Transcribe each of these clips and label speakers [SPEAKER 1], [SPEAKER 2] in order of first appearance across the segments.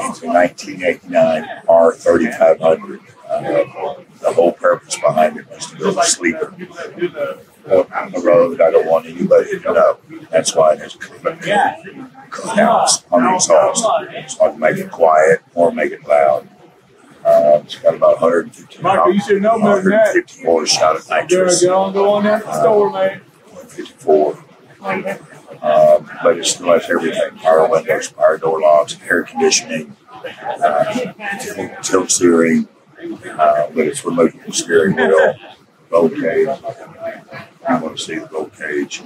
[SPEAKER 1] It's a 1989 R3500. The whole purpose behind it was to build a sleeper on the road. I don't want anybody to know. That's why there's clouds on the exhaust. So I can make it quiet or make it loud. It's got about 150 horse out of nitrous.
[SPEAKER 2] Go on down to the store, man.
[SPEAKER 1] 154. But it still has everything: power windows, power door locks, air conditioning, tilt steering, but it's removable steering wheel, roll cage. You want to see the roll cage.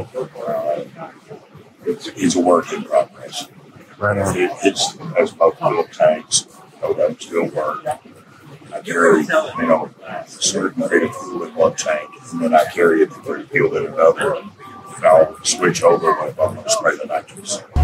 [SPEAKER 1] It's a work in progress. It has multiple tanks, so that still work. I carry, a certain rate of fuel in one tank, and then I carry a degree of fuel in another. And I'll switch over when I'm going to spray the nitrous.